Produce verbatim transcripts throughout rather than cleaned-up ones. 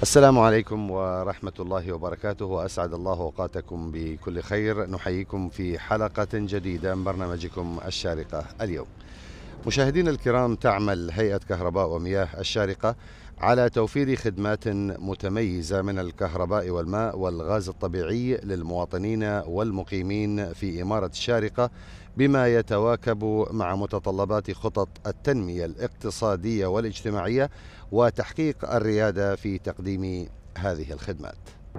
السلام عليكم ورحمة الله وبركاته، وأسعد الله أوقاتكم بكل خير. نحييكم في حلقة جديدة من برنامجكم الشارقة اليوم. مشاهدينا الكرام، تعمل هيئة كهرباء ومياه الشارقة على توفير خدمات متميزة من الكهرباء والماء والغاز الطبيعي للمواطنين والمقيمين في إمارة الشارقة، بما يتواكب مع متطلبات خطط التنمية الاقتصادية والاجتماعية وتحقيق الريادة في تقديم هذه الخدمات.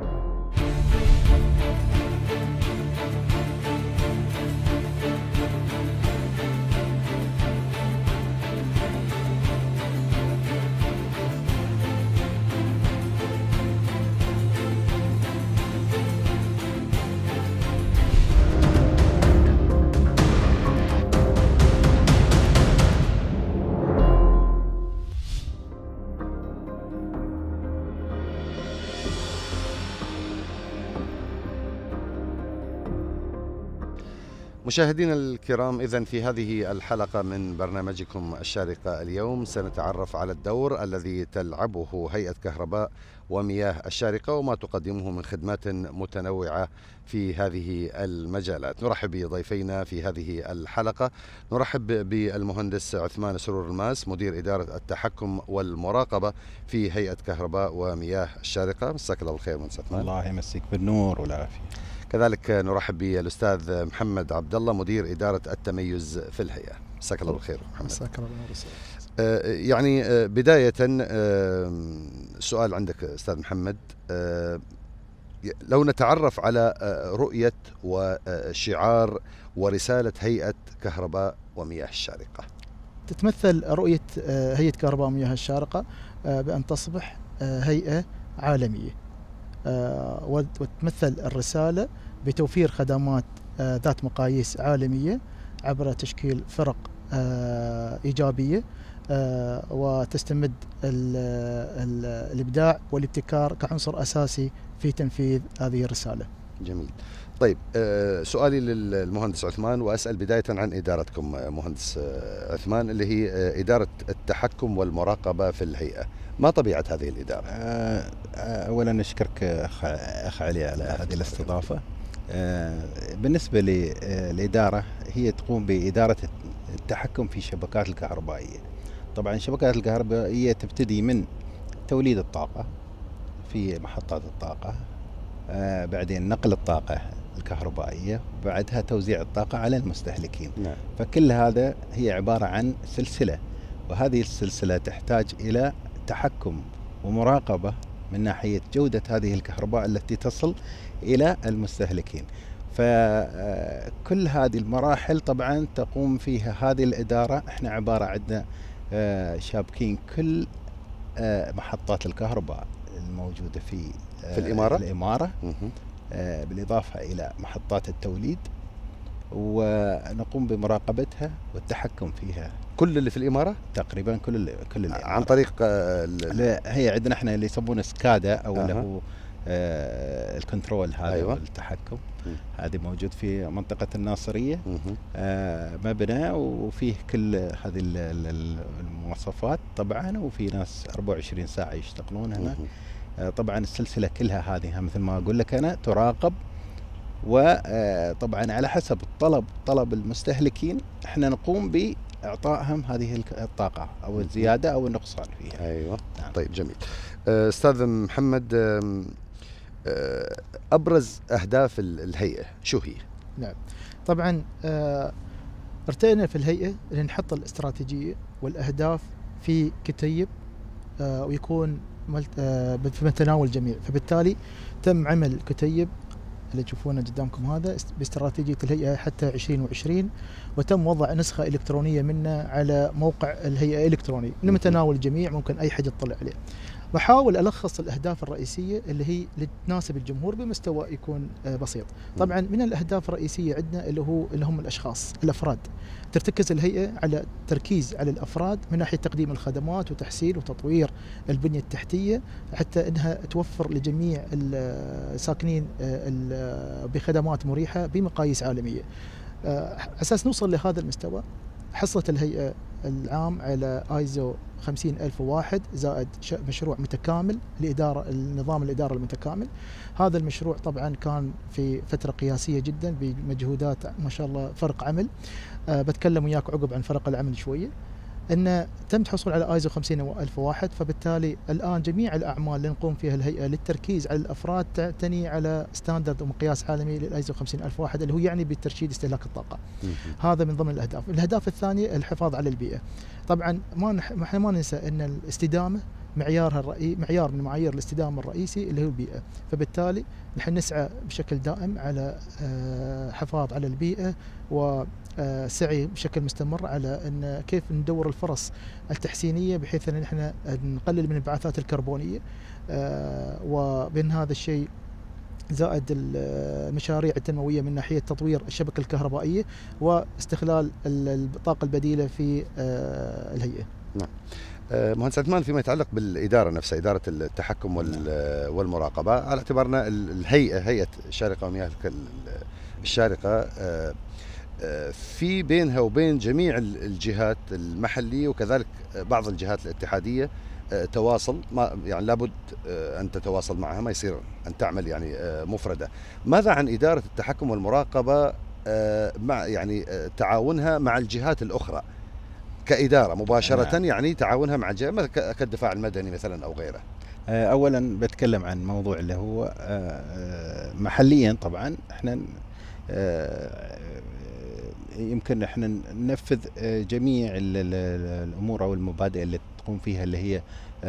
مشاهدينا الكرام، إذن في هذه الحلقة من برنامجكم الشارقة اليوم سنتعرف على الدور الذي تلعبه هيئة كهرباء ومياه الشارقة وما تقدمه من خدمات متنوعة في هذه المجالات. نرحب بضيفينا في هذه الحلقة. نرحب بالمهندس عثمان سرور الماس، مدير إدارة التحكم والمراقبة في هيئة كهرباء ومياه الشارقة. مساك الله بالخير مهندس عثمان. الله يمسيك بالنور والعافية. كذلك نرحب بالأستاذ محمد عبد الله، مدير إدارة التميز في الهيئة. مساك الله بالخير محمد. مساك الله بالنور. آه يعني آه بداية آه سؤال عندك أستاذ محمد، آه لو نتعرف على آه رؤية وشعار ورسالة هيئة كهرباء ومياه الشارقة. تتمثل رؤية هيئة كهرباء ومياه الشارقة بأن تصبح هيئة عالمية، وتمثل الرسالة بتوفير خدمات ذات مقاييس عالمية عبر تشكيل فرق إيجابية، وتستمد الإبداع والابتكار كعنصر أساسي في تنفيذ هذه الرسالة. جميل. طيب، سؤالي للمهندس عثمان، وأسأل بداية عن إدارتكم مهندس عثمان، اللي هي إدارة التحكم والمراقبة في الهيئة. ما طبيعة هذه الإدارة؟ أولا نشكرك أخ علي على هذه الاستضافة. بالنسبة للإدارة، هي تقوم بإدارة التحكم في الشبكات الكهربائية. طبعا الشبكات الكهربائية تبتدي من توليد الطاقة في محطات الطاقة، بعدين نقل الطاقة الكهربائية، وبعدها توزيع الطاقة على المستهلكين. نعم. فكل هذا هي عبارة عن سلسلة، وهذه السلسلة تحتاج إلى تحكم ومراقبة من ناحية جودة هذه الكهرباء التي تصل إلى المستهلكين. فكل هذه المراحل طبعا تقوم فيها هذه الإدارة. احنا عبارة عندنا شابكين كل محطات الكهرباء الموجودة في في الإمارة, الإمارة بالإضافة إلى محطات التوليد، ونقوم بمراقبتها والتحكم فيها. كل اللي في الإمارة؟ تقريبا كل اللي كل اللي عن طريق هي عندنا احنا اللي يسمونه سكادا، او اللي أه. هو آه الكنترول هذا. أيوة. التحكم هذه موجود في منطقة الناصرية. آه مبنى وفيه كل هذه المواصفات طبعا، وفي ناس أربعة وعشرين ساعة يشتغلون هنا. آه طبعا السلسلة كلها هذه مثل ما أقول لك أنا تراقب، وطبعا على حسب الطلب طلب المستهلكين احنا نقوم بإعطائهم هذه الطاقة أو الزيادة أو النقصان فيها. أيوة. نعم. طيب جميل. أستاذ محمد، أبرز أهداف الهيئة شو هي؟ نعم، طبعا ارتئينا في الهيئة أن نحط الاستراتيجية والأهداف في كتيب ويكون في متناول الجميع، فبالتالي تم عمل كتيب اللي تشوفونه قدامكم هذا باستراتيجية الهيئة حتى عشرين وعشرين، وتم وضع نسخة إلكترونية منه على موقع الهيئة إلكتروني من متناول الجميع، ممكن أي حد يطلع عليه. بحاول ألخص الأهداف الرئيسية اللي هي اللي تناسب الجمهور بمستوى يكون بسيط. طبعا من الأهداف الرئيسية عندنا اللي هو اللي هم الأشخاص الأفراد. ترتكز الهيئة على تركيز على الأفراد من ناحية تقديم الخدمات وتحسين وتطوير البنية التحتية حتى أنها توفر لجميع الساكنين بخدمات مريحة بمقاييس عالمية. أساس نوصل لهذا المستوى، حصلت الهيئة العام على آيزو وخمسين ألف واحد زائد مشروع متكامل لإدارة النظام الإدارة المتكامل. هذا المشروع طبعا كان في فترة قياسية جدا بمجهودات ما شاء الله، فرق عمل. أه بتكلم وياك عقب عن فرق العمل شوية. أن تم الحصول على ايزو خمسين ألف واحد، فبالتالي الآن جميع الأعمال اللي نقوم فيها الهيئة للتركيز على الأفراد تعتني على ستاندرد ومقياس عالمي للايزو خمسين ألف واحد، اللي هو يعني بترشيد استهلاك الطاقة. هذا من ضمن الأهداف. الأهداف الثانية الحفاظ على البيئة. طبعا ما نح... احنا ما ننسى أن الاستدامة معيارها الرئي... معيار من معايير الاستدامة الرئيسي اللي هو البيئة، فبالتالي نحن نسعى بشكل دائم على حفاظ على البيئة وسعي بشكل مستمر على أن كيف ندور الفرص التحسينية بحيث أن نحن نقلل من الانبعاثات الكربونية. وبين هذا الشيء زائد المشاريع التنموية من ناحية تطوير الشبكة الكهربائية واستغلال الطاقة البديلة في الهيئة. نعم. مهندس عثمان، فيما يتعلق بالإدارة نفسها، إدارة التحكم والمراقبة، على اعتبارنا الهيئة هيئة الشارقة ومياه الشارقة في بينها وبين جميع الجهات المحلية وكذلك بعض الجهات الاتحادية تواصل، ما يعني لابد أن تتواصل معها، ما يصير أن تعمل يعني مفردة. ماذا عن إدارة التحكم والمراقبة مع يعني تعاونها مع الجهات الأخرى كإدارة مباشرة؟ نعم. يعني تعاونها مع جهة كالدفاع المدني مثلا أو غيره. أولا بتكلم عن موضوع اللي هو محليا. طبعا احنا يمكن احنا ننفذ جميع الأمور أو المبادئ اللي تقوم فيها اللي هي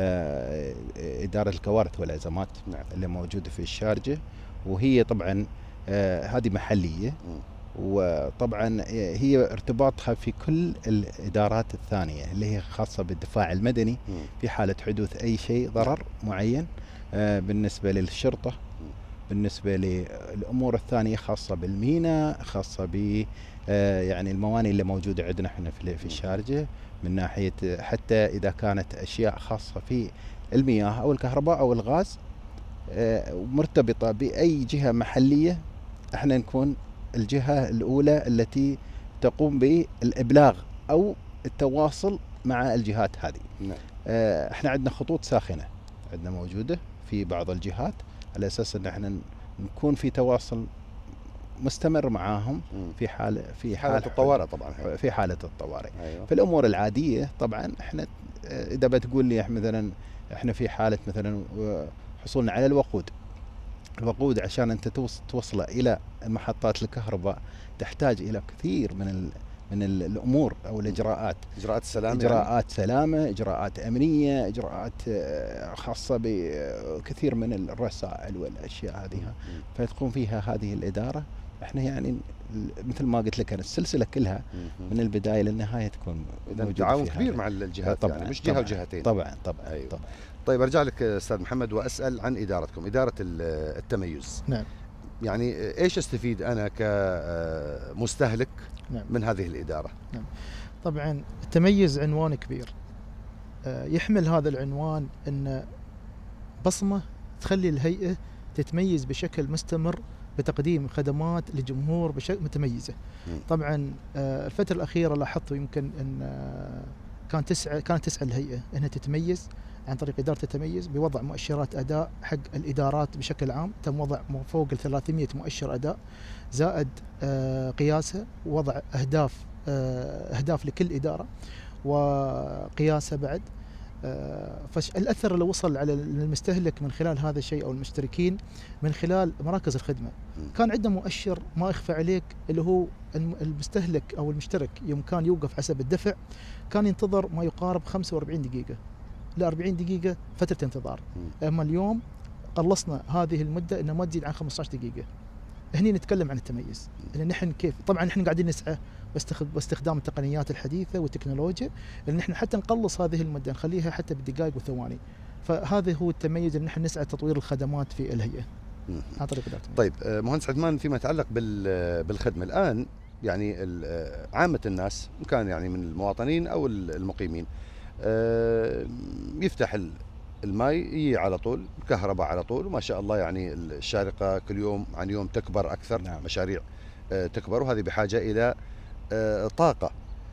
إدارة الكوارث والأزمات. نعم. اللي موجودة في الشارجة، وهي طبعا هذه محلية، وطبعا هي ارتباطها في كل الإدارات الثانية اللي هي خاصة بالدفاع المدني في حالة حدوث أي شيء ضرر معين، بالنسبة للشرطة، بالنسبة للأمور الثانية خاصة بالميناء، خاصة ب يعني الموانئ اللي موجودة عندنا احنا في الشارجة، من ناحية حتى إذا كانت أشياء خاصة في المياه أو الكهرباء أو الغاز مرتبطة بأي جهة محلية، احنا نكون الجهة الأولى التي تقوم بالإبلاغ أو التواصل مع الجهات هذه. نعم. احنا عندنا خطوط ساخنة عندنا موجودة في بعض الجهات على أساس أن احنا نكون في تواصل مستمر معاهم في حالة في حالة الطوارئ. طبعا في حالة الطوارئ. أيوة. في الأمور العادية طبعا احنا إذا بتقول لي مثلا احنا في حالة مثلا حصولنا على الوقود، الوقود عشان أنت توصله إلى محطات الكهرباء تحتاج إلى كثير من ال من ال الأمور أو الإجراءات، إجراءات سلامة، إجراءات يعني. سلامة، إجراءات أمنية، إجراءات خاصة بكثير من الرسائل والأشياء هذه، فتقوم فيها هذه الإدارة. احنا يعني مثل ما قلت لك أنا السلسلة كلها من البداية للنهاية تكون تعاون كبير مع الجهات، طبعا يعني مش جهة وجهتين. طبعا طبعا, أيوة. طبعا. طيب أرجع لك أستاذ محمد وأسأل عن إدارتكم، إدارة التميز. نعم. يعني إيش استفيد أنا كمستهلك نعم. من هذه الإدارة؟ نعم. طبعا التميز عنوان كبير، يحمل هذا العنوان أن بصمة تخلي الهيئة تتميز بشكل مستمر بتقديم خدمات لجمهور بشكل متميزة. م. طبعا الفترة الأخيرة لاحظت يمكن أن كان تسعى كانت تسعى الهيئة أنها تتميز عن طريق إدارة التميز بوضع مؤشرات أداء حق الإدارات بشكل عام. تم وضع فوق ال ثلاثمئة مؤشر أداء، زائد قياسها ووضع أهداف أهداف لكل إدارة وقياسها بعد. فالأثر اللي وصل على المستهلك من خلال هذا الشيء أو المشتركين من خلال مراكز الخدمة، كان عندنا مؤشر ما أخفى عليك اللي هو المستهلك أو المشترك يوم كان يوقف حسب الدفع كان ينتظر ما يقارب خمسة وأربعين دقيقة ل أربعين دقيقة فترة انتظار. أما اليوم قلصنا هذه المدة إنها ما تزيد عن خمسة عشر دقيقة. هني نتكلم عن التميز، إن نحن كيف طبعا نحن قاعدين نسعى باستخدام التقنيات الحديثة والتكنولوجيا إن نحن حتى نقلص هذه المدة نخليها حتى بالدقائق والثواني. فهذا هو التميز إن نحن نسعى تطوير الخدمات في الهيئة عن طريق إدارة. طيب مهندس عثمان، فيما يتعلق بالخدمة الآن، يعني عامة الناس إن كان يعني من المواطنين أو المقيمين يفتح الماء يجي على طول، كهرباء على طول، وما شاء الله يعني الشارقة كل يوم عن يوم تكبر أكثر. نعم. مشاريع تكبر، وهذه بحاجة إلى طاقة.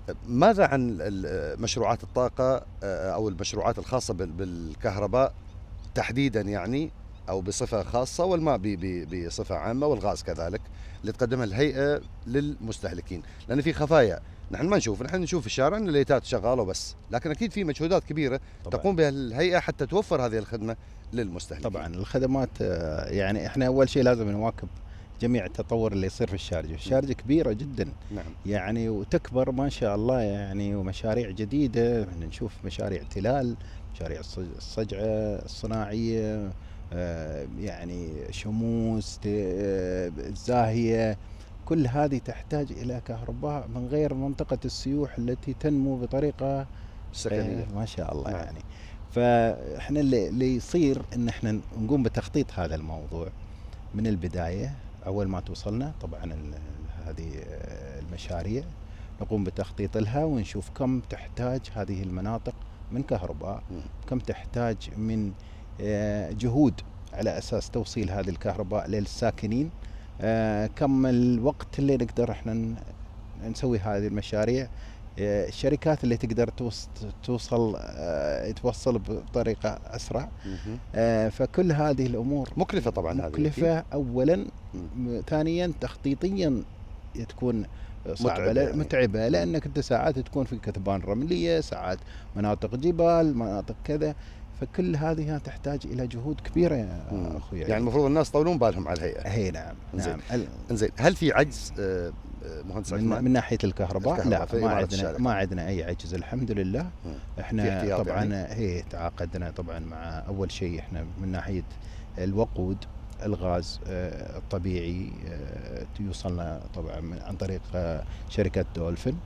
ماذا عن ال- مشروعات الطاقة آه، أو المشروعات الخاصة بال- بالكهرباء تحديدا يعني، أو بصفة خاصة، والماء ب- ب- بصفة عامة، والغاز كذلك، اللي تقدمها الهيئة للمستهلكين؟ لأن في خفايا نحن ما نشوف، نحن نشوف في الشارع أن الليتات شغالة وبس، لكن أكيد في مجهودات كبيرة طبعاً. تقوم بها الهيئة حتى توفر هذه الخدمة للمستهلكين. طبعا الخدمات آه، يعني احنا اول شيء لازم نواكب جميع التطور اللي يصير في الشارجه، الشارجه كبيره جدا نعم. يعني وتكبر ما شاء الله يعني، ومشاريع جديده، نشوف مشاريع تلال، مشاريع الصج- الصجعه الصناعيه، آه، يعني شموس، ت- آه، الزاهيه، كل هذه تحتاج الى كهرباء من غير منطقه السيوح التي تنمو بطريقه السكنية. آه، ما شاء الله نعم. يعني. فاحنا اللي, اللي يصير ان احنا نقوم بتخطيط هذا الموضوع من البدايه، اول ما توصلنا طبعا ال- هذه آه، المشاريع نقوم بتخطيط لها ونشوف كم تحتاج هذه المناطق من كهرباء، مم. كم تحتاج من آه، جهود على اساس توصيل هذه الكهرباء للساكنين، آه، كم الوقت اللي نقدر احنا ن- نسوي هذه المشاريع، آه، الشركات اللي تقدر توص- توصل آه، توصل بطريقة أسرع. مهم. آه، فكل هذه الأمور مكلفة طبعا هذه. مكلفة أولا، مم. م- ثانيا تخطيطيا تكون صعبة، متعبة لا- يعني. متعبة لأنك أنت ساعات تكون في كثبان رملية، ساعات مناطق جبال، مناطق كذا، فكل هذه تحتاج إلى جهود كبيرة يا مم. أخوي. يعني المفروض الناس يطولون بالهم على الهيئة. هي نعم إنزين. نعم ال- انزين، هل في عجز آه، آه، مهندس من, عثمان؟ من ناحيه الكهرباء, الكهرباء في لا ما إمارة عندنا الشارقة. ما عندنا اي عجز الحمد لله. مم. في احنا احتياط طبعا يعني؟ هي تعاقدنا طبعا مع اول شيء احنا من ناحيه الوقود، الغاز آه، الطبيعي آه، يوصلنا طبعا من عن طريق آه، شركه دولفين،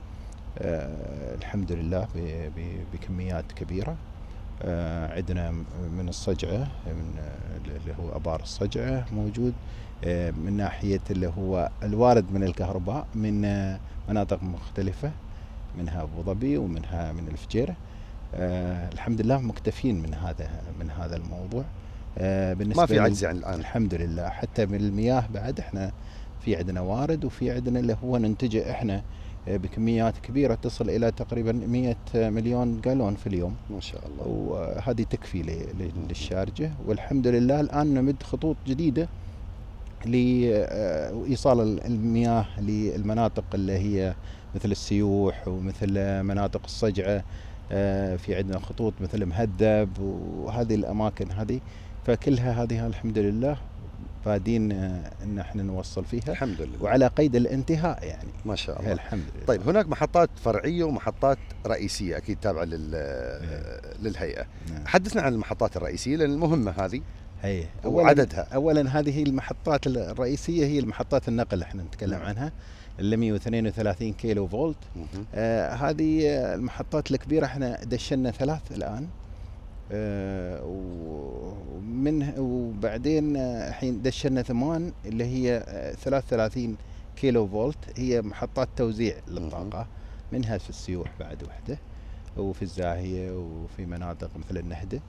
آه، الحمد لله ب- ب- بكميات كبيره. آه، عندنا من الصجعه، من آه، اللي هو ابار الصجعه موجود، آه، من ناحيه اللي هو الوارد من الكهرباء من آه، مناطق مختلفه، منها ابو ظبي ومنها من الفجيره. آه، الحمد لله مكتفين من هذا من هذا الموضوع. آه، بالنسبه ما في لل- عجز يعني الان. الحمد لله. حتى من المياه بعد احنا في عندنا وارد، وفي عندنا اللي هو ننتجه احنا آه، بكميات كبيره تصل الى تقريبا مئة مليون جالون في اليوم، ما شاء الله. وهذه تكفي ل- ل- للشارجه. والحمد لله الان نمد خطوط جديده لايصال المياه للمناطق اللي هي مثل السيوح ومثل مناطق الصجعه. آه، في عندنا خطوط مثل مهذب وهذه الاماكن هذه، فكلها هذه الحمد لله بادين آه، ان احنا نوصل فيها، الحمد لله. وعلى قيد الانتهاء يعني. ما شاء هي الله. الحمد لله. طيب، هناك محطات فرعيه ومحطات رئيسيه اكيد تابعه لل للهيئه. نعم. حدثنا عن المحطات الرئيسيه لان المهمه هذه هي وعددها. اولا هذه المحطات الرئيسيه هي المحطات النقل احنا نتكلم نعم. عنها، اللي مئة واثنين وثلاثين كيلو فولت. مهم. آه هذه المحطات الكبيره احنا دشنا ثلاث الان، آه ومن وبعدين آه، الحين دشنا ثمان اللي هي آه ثلاثة وثلاثين كيلو فولت، هي محطات توزيع للطاقه، منها في السيوح بعد وحده، وفي الزاهيه، وفي مناطق مثل النهده.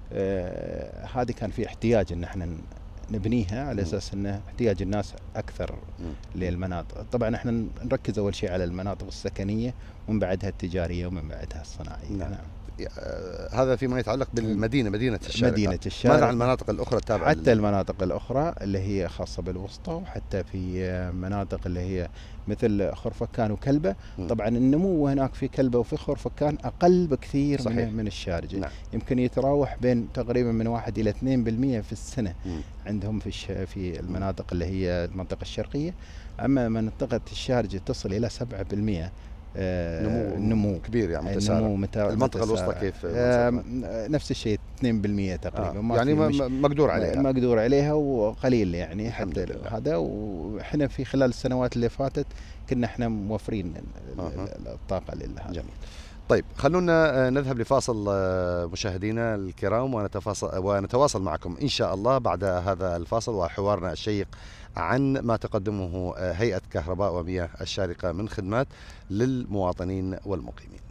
آه هذه كان في احتياج ان احنا نبنيها على مم. اساس انه احتياج الناس اكثر مم. للمناطق. طبعا احنا نركز اول شيء على المناطق السكنيه، ومن بعدها التجاريه، ومن بعدها الصناعيه. نعم. آه، هذا فيما يتعلق بالمدينه، مدينه الشارقة. مدينه الشارقة. ماذا عن المناطق الاخرى التابعه حتى لل- المناطق الاخرى اللي هي خاصه بالوسطى، وحتى في آه، مناطق اللي هي مثل خرفكان وكلبه. مم. طبعا النمو هناك في كلبه وفي خرفكان اقل بكثير صحيح. من من الشارجه. نعم. يمكن يتراوح بين تقريبا من واحد الى اثنين بالمئة في السنه مم. عندهم في الش... في المناطق اللي هي المنطقه الشرقيه. اما منطقه الشارجه تصل الى سبعة بالمئة. آه نمو نمو كبير يعني متسارع. النمو متى... المنطقة متسارع. الوسطى كيف؟ آه نفس الشيء اثنين بالمئة تقريبا. آه. ما يعني في ما- مش... ما- مقدور عليها. مقدور عليها وقليل يعني. الحمد حتى لله. هذا، واحنا في خلال السنوات اللي فاتت كنا احنا موفرين ال- أها. ال- الطاقه لهذا. جميل. طيب، خلونا آه، نذهب لفاصل آه، مشاهدينا الكرام، ونتفاصل ونتواصل معكم إن شاء الله بعد هذا الفاصل وحوارنا الشيق عن ما تقدمه آه، هيئة كهرباء ومياه الشارقة من خدمات للمواطنين والمقيمين.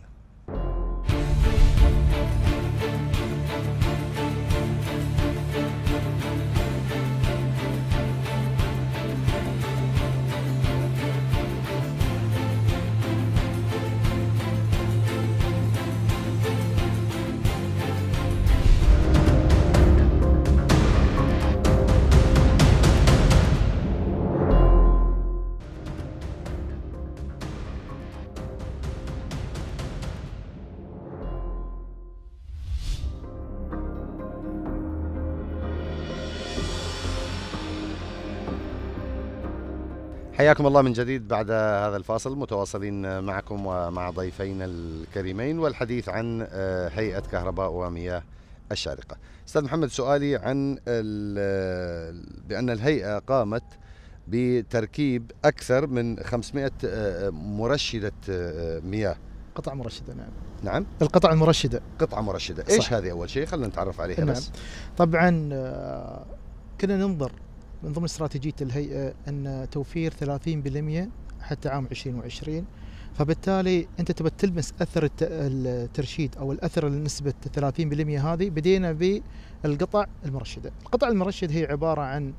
حياكم الله من جديد بعد هذا الفاصل، متواصلين معكم ومع ضيفين الكريمين والحديث عن هيئة كهرباء ومياه الشارقة. أستاذ محمد، سؤالي عن بأن الهيئة قامت بتركيب أكثر من خمسمائة مرشدة مياه. قطع مرشدة. نعم. نعم. القطع المرشدة. قطعة مرشدة. إيش صح. هذه أول شيء خلينا نتعرف عليها. نعم. بس. طبعا كنا ننظر من ضمن استراتيجية الهيئة أن توفير ثلاثين بالمئة حتى عام عشرين وعشرين، فبالتالي أنت تبى تلمس أثر الترشيد أو الأثر لنسبة ثلاثين بالمئة هذه. بدينا بالقطع المرشدة. القطع المرشدة هي عبارة عن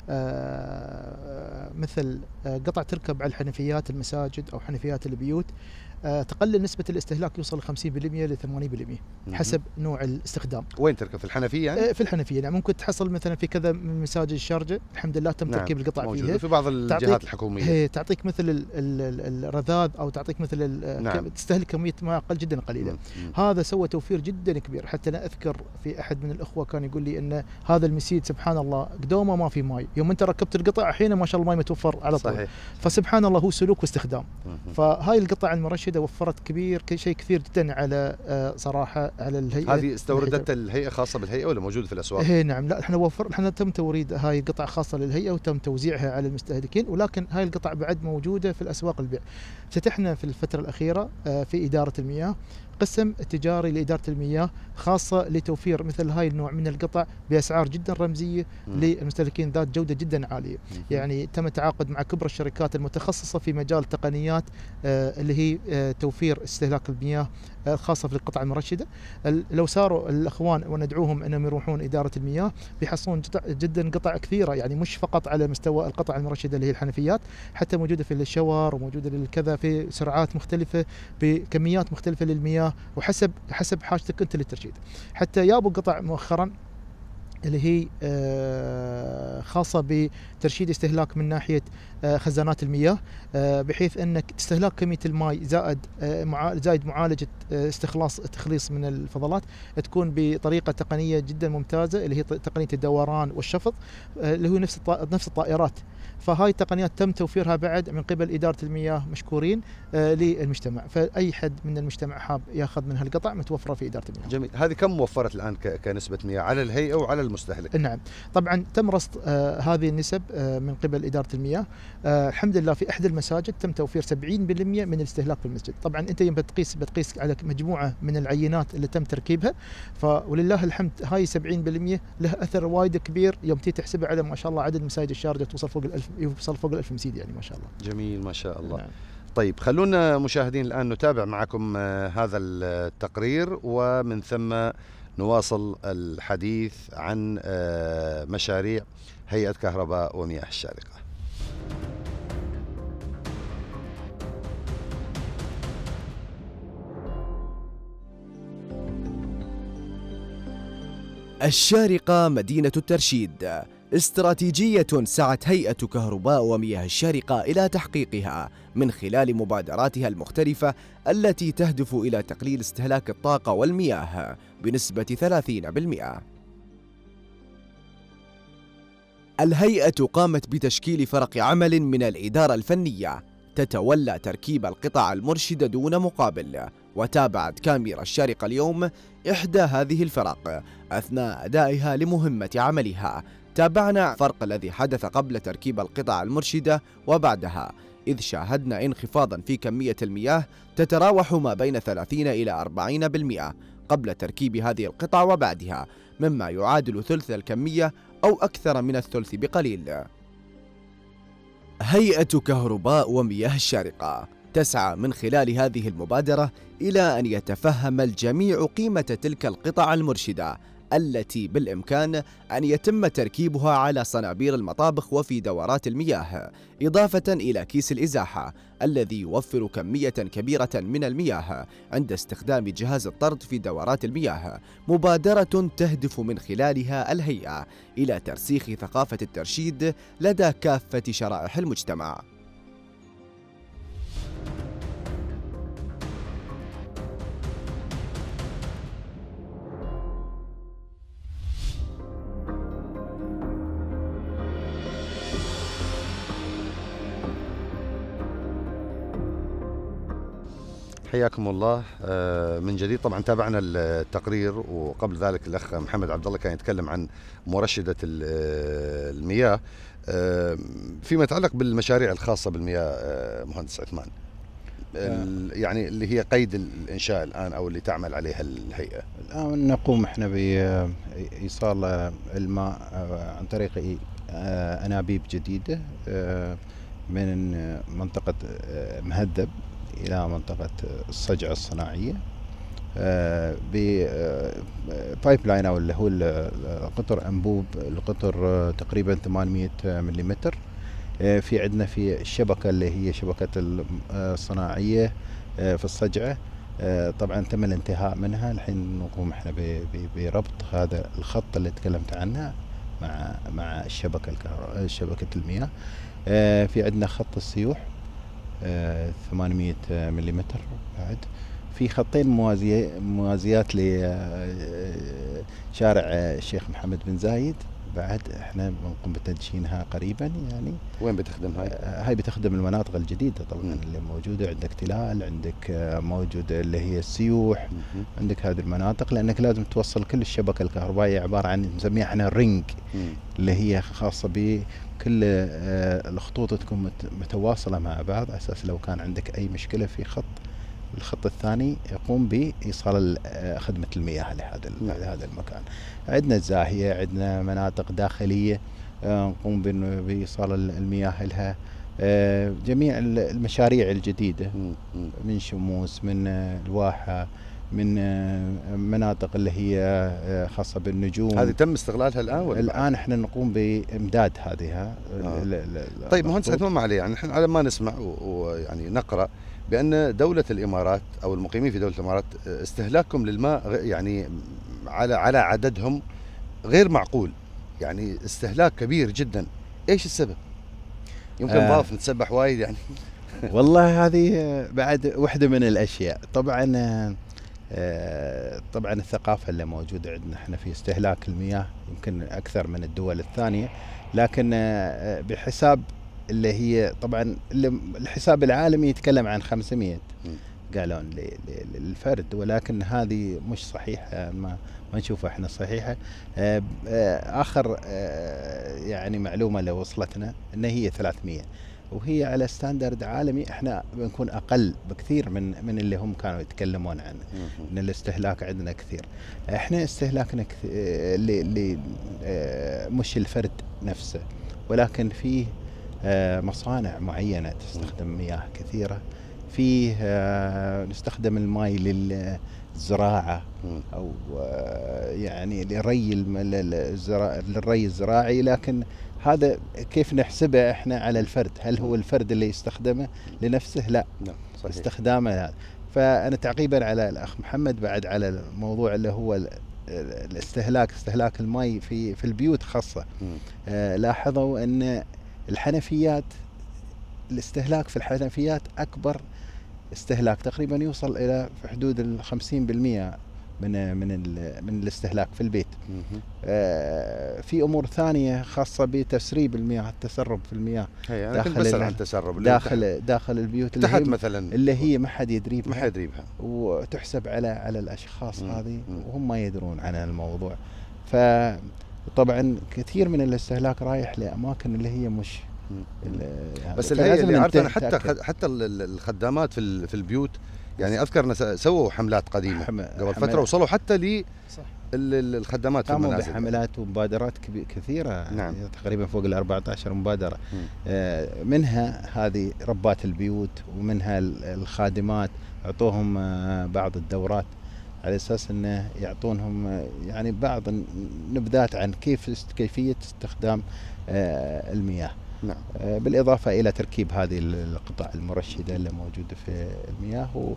مثل قطع تركب على الحنفيات المساجد أو حنفيات البيوت، تقلل نسبة الاستهلاك يوصل خمسين بالمئة ل ثمانين بالمئة حسب نوع الاستخدام. وين تركب؟ في الحنفية يعني؟ في الحنفية. يعني ممكن تحصل مثلا في كذا من مساجد الشارجة الحمد لله تم نعم. تركيب القطع موجودة فيها في بعض الجهات الحكومية. هي تعطيك مثل ال ال الرذاذ أو تعطيك مثل نعم. تستهلك كمية ماء أقل جدا قليلة. مم. هذا سوى توفير جدا كبير. حتى أنا أذكر في أحد من الأخوة كان يقول لي أن هذا المسيد سبحان الله قدومه ما في ماء، يوم أنت ركبت القطع حين ما شاء الله الماء متوفر على طول. صحيح. فسبحان الله هو سلوك واستخدام. مم. فهاي القطع المرشدة وفرت كبير شيء كثير جدا على صراحه على الهيئه. هذه استوردت الهيئه خاصه بالهيئه ولا موجوده في الاسواق؟ هي نعم. لا احنا وفر احنا تم توريد هاي القطع خاصه للهيئه وتم توزيعها على المستهلكين، ولكن هاي القطع بعد موجوده في الاسواق البيع. فتحنا في الفتره الاخيره في اداره المياه قسم تجاري لإدارة المياه خاصة لتوفير مثل هاي النوع من القطع بأسعار جدا رمزية م. للمستهلكين ذات جودة جدا عالية. م. يعني تم التعاقد مع كبرى الشركات المتخصصة في مجال التقنيات آه اللي هي آه توفير استهلاك المياه آه خاصة في القطع المرشدة. لو ساروا الأخوان وندعوهم أنهم يروحون إدارة المياه بيحصلون جدا قطع كثيرة، يعني مش فقط على مستوى القطع المرشدة اللي هي الحنفيات، حتى موجودة في الشاور وموجودة للكذا في سرعات مختلفة بكميات مختلفة للمياه وحسب حسب حاجتك انت للترشيد. حتى جابوا قطع مؤخرا اللي هي خاصة بترشيد استهلاك من ناحية خزانات المياه، بحيث انك تستهلاك كمية الماء زائد زائد معالجة استخلاص تخليص من الفضلات تكون بطريقة تقنية جدا ممتازة اللي هي تقنية الدوران والشفط اللي هو نفس نفس الطائرات. فهاي التقنيات تم توفيرها بعد من قبل إدارة المياه مشكورين آه للمجتمع، فأي حد من المجتمع حاب ياخذ من هالقطع متوفرة في إدارة المياه. جميل. هذه كم وفرت الآن كنسبة مياه على الهيئة وعلى المستهلك؟ نعم طبعا تم رصد آه هذه النسب آه من قبل إدارة المياه. آه الحمد لله في أحد المساجد تم توفير سبعين بالمئة من الاستهلاك في المسجد. طبعا أنت يوم بتقيس بتقيس على مجموعة من العينات اللي تم تركيبها، فولله الحمد هاي سبعين بالمئة له أثر وايد كبير يوم تيجي تحسبها على ما شاء الله عدد مساجد الشارجة توصل فوق الألف يوصل فوق الألف مسجد يعني ما شاء الله. جميل ما شاء الله. نعم. طيب خلونا مشاهدين الآن نتابع معكم هذا التقرير ومن ثم نواصل الحديث عن مشاريع هيئة كهرباء ومياه الشارقة. الشارقة مدينة الترشيد، استراتيجية سعت هيئة كهرباء ومياه الشارقة إلى تحقيقها من خلال مبادراتها المختلفة التي تهدف إلى تقليل استهلاك الطاقة والمياه بنسبة ثلاثين بالمئة. الهيئة قامت بتشكيل فرق عمل من الإدارة الفنية تتولى تركيب القطع المرشدة دون مقابل، وتابعت كاميرا الشارقة اليوم إحدى هذه الفرق أثناء أدائها لمهمة عملها. تابعنا الفرق الذي حدث قبل تركيب القطع المرشدة وبعدها، إذ شاهدنا انخفاضا في كمية المياه تتراوح ما بين ثلاثين إلى أربعين بالمئة قبل تركيب هذه القطع وبعدها، مما يعادل ثلث الكمية أو أكثر من الثلث بقليل. هيئة كهرباء ومياه الشارقة تسعى من خلال هذه المبادرة إلى أن يتفهم الجميع قيمة تلك القطع المرشدة التي بالإمكان أن يتم تركيبها على صنابير المطابخ وفي دورات المياه، إضافة إلى كيس الإزاحة الذي يوفر كمية كبيرة من المياه عند استخدام جهاز الطرد في دورات المياه. مبادرة تهدف من خلالها الهيئة إلى ترسيخ ثقافة الترشيد لدى كافة شرائح المجتمع. حياكم الله من جديد. طبعا تابعنا التقرير، وقبل ذلك الأخ محمد عبد الله كان يتكلم عن مرشدة المياه فيما يتعلق بالمشاريع الخاصة بالمياه. مهندس عثمان، يعني اللي هي قيد الإنشاء الآن أو اللي تعمل عليها الهيئة الآن، نقوم احنا بإيصال الماء عن طريق أنابيب جديدة من منطقة مهذب إلى منطقة الصجعة الصناعية ببايب لاين أو اللي هو القطر أنبوب. القطر تقريبا ثمانمئة ملم. في عندنا في الشبكة اللي هي شبكة الصناعية في الصجعة، طبعا تم الانتهاء منها. الحين نقوم احنا بربط هذا الخط اللي تكلمت عنه مع مع الشبكة الكهرباء شبكة المياه. في عندنا خط السيوح ثمانمئة ملم. بعد في خطين موازي موازيات لشارع الشيخ محمد بن زايد، بعد احنا بنقوم بتدشينها قريبا. يعني وين بتخدم هاي؟ هاي بتخدم المناطق الجديدة طبعا م. اللي موجودة عندك تلال، عندك موجودة اللي هي السيوح، م. عندك هذه المناطق، لانك لازم توصل كل الشبكة الكهربائية عبارة عن نسميها احنا رينج، اللي هي خاصة بكل الخطوط تكون متواصلة مع بعض، على اساس لو كان عندك اي مشكلة في خط، الخط الثاني يقوم بإيصال خدمة المياه لهذا لهذا المكان. عندنا الزاهية، عندنا مناطق داخلية نقوم بإيصال المياه لها. جميع المشاريع الجديدة من شموس، من الواحة، من مناطق اللي هي خاصة بالنجوم، هذه تم استغلالها الآن ولا الآن احنا نقوم بإمداد هذه. آه. طيب مهندس عثمان، ما عليه، يعني نحن على ما نسمع ويعني نقرأ بأن دولة الإمارات أو المقيمين في دولة الإمارات استهلاكهم للماء يعني على على عددهم غير معقول، يعني استهلاك كبير جدا. إيش السبب؟ يمكن آه. ضاف نتسبح وايد يعني. والله هذه بعد واحدة من الأشياء. طبعا آه طبعا الثقافة اللي موجودة عندنا احنا في استهلاك المياه يمكن أكثر من الدول الثانية، لكن آه بحساب اللي هي طبعا الحساب العالمي يتكلم عن خمسمئة قالون للفرد، ولكن هذه مش صحيحة، ما ما نشوفها احنا صحيحة. آخر يعني معلومة اللي وصلتنا ان هي ثلاثمئة، وهي على ستاندرد عالمي احنا بنكون اقل بكثير من من اللي هم كانوا يتكلمون عنه، ان الاستهلاك عندنا كثير. احنا استهلاكنا ل مش الفرد نفسه، ولكن فيه مصانع معينة تستخدم مياه كثيرة، فيه نستخدم الماء للزراعة أو يعني لري للري الزراعي، لكن هذا كيف نحسبه احنا على الفرد؟ هل هو الفرد اللي يستخدمه لنفسه؟ لا، استخدامه هذا. فأنا تعقيبا على الأخ محمد بعد على الموضوع اللي هو الاستهلاك استهلاك الماء في في البيوت خاصة، آه لاحظوا أن الحنفيات الاستهلاك في الحنفيات أكبر استهلاك، تقريبا يوصل إلى في حدود الخمسين بالمئة من من من الاستهلاك في البيت. آه في أمور ثانية خاصة بتسريب المياه، التسرب في المياه داخل عن التسرب داخل داخل البيوت تحت مثلا اللي هي ما حد يدري ما حد يدري بها، وتحسب على على الأشخاص مم. هذه وهم ما يدرون عن الموضوع. فطبعا كثير من الاستهلاك رايح لأماكن اللي هي مش يعني بس الهيئة اللي عارفة حتى حتى الخدامات في في البيوت، يعني اذكر سووا حملات قديمه حم... قبل فتره وصلوا حتى ل الخدمات في المنازل، حملات ومبادرات كثيره. نعم. تقريبا فوق ال أربعة عشر مبادره، آه منها هذه ربات البيوت، ومنها الخادمات اعطوهم آه بعض الدورات على اساس انه يعطونهم يعني بعض نبذات عن كيف كيفيه استخدام آه المياه. نعم. بالإضافة إلى تركيب هذه القطع المرشدة اللي موجودة في المياه،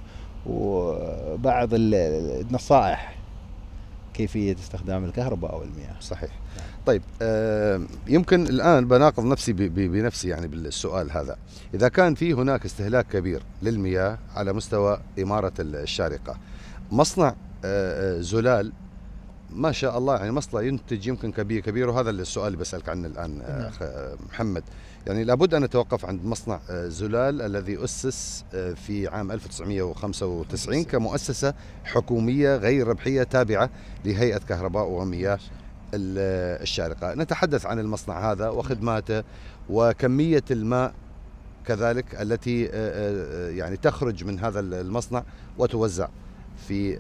وبعض النصائح كيفية استخدام الكهرباء أو المياه. صحيح. طيب آه يمكن الآن بناقض نفسي بنفسي يعني بالسؤال هذا، إذا كان في هناك استهلاك كبير للمياه على مستوى إمارة الشارقة، مصنع آه زلال ما شاء الله يعني مصنع ينتج يمكن كبير كبير، وهذا السؤال اللي بسألك عنه الآن نعم. أخ محمد. يعني لابد أن نتوقف عند مصنع زلال الذي أسس في عام ألف وتسعمئة وخمسة وتسعين كمؤسسة حكومية غير ربحية تابعة لهيئة كهرباء ومياه الشارقة. نتحدث عن المصنع هذا وخدماته وكمية الماء كذلك التي يعني تخرج من هذا المصنع وتوزع في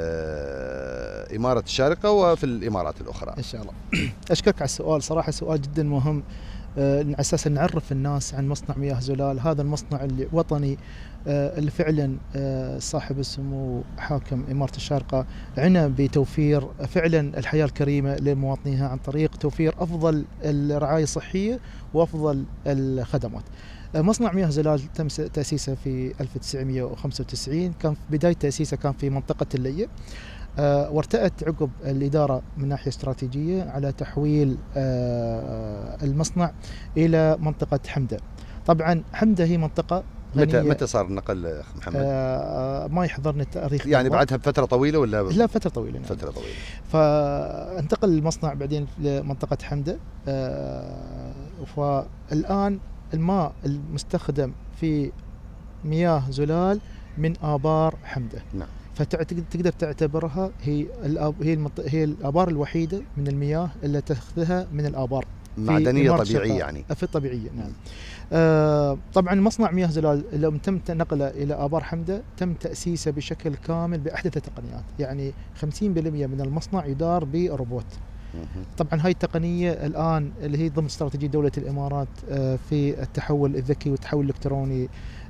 إمارة الشارقة وفي الإمارات الأخرى إن شاء الله. أشكرك على السؤال، صراحة سؤال جدا مهم على أساس نعرف الناس عن مصنع مياه زلال. هذا المصنع اللي وطني اللي فعلا صاحب السمو حاكم إمارة الشارقة عنى بتوفير فعلا الحياة الكريمة لمواطنيها عن طريق توفير أفضل الرعاية الصحية وأفضل الخدمات. مصنع مياه زلال تم تأسيسه في ألف وتسعمئة وخمسة وتسعين، كان في بداية تأسيسه كان في منطقة اللية، أه وارتأت عقب الإدارة من ناحية استراتيجية على تحويل أه المصنع إلى منطقة حمدة. طبعا حمدة هي منطقة متى متى صار النقل أخ محمد؟ أه ما يحضرني التاريخ يعني بعدها بفترة طويلة ولا؟ لا فترة طويلة. نعم. فترة طويلة. فانتقل المصنع بعدين لمنطقة حمدة. أه فالآن الماء المستخدم في مياه زلال من آبار حمدة. نعم. فتقدر تعتبرها هي الآب هي المنط... هي الآبار الوحيدة من المياه اللي تأخذها من الآبار معدنية طبيعية يعني. في الطبيعية. نعم. آه طبعا مصنع مياه زلال لما تم نقله إلى آبار حمدة تم تأسيسه بشكل كامل بأحدث التقنيات، يعني خمسين بالمئة من المصنع يدار بروبوت. طبعا هاي التقنية الآن اللي هي ضمن استراتيجية دولة الإمارات في التحول الذكي والتحول الإلكتروني.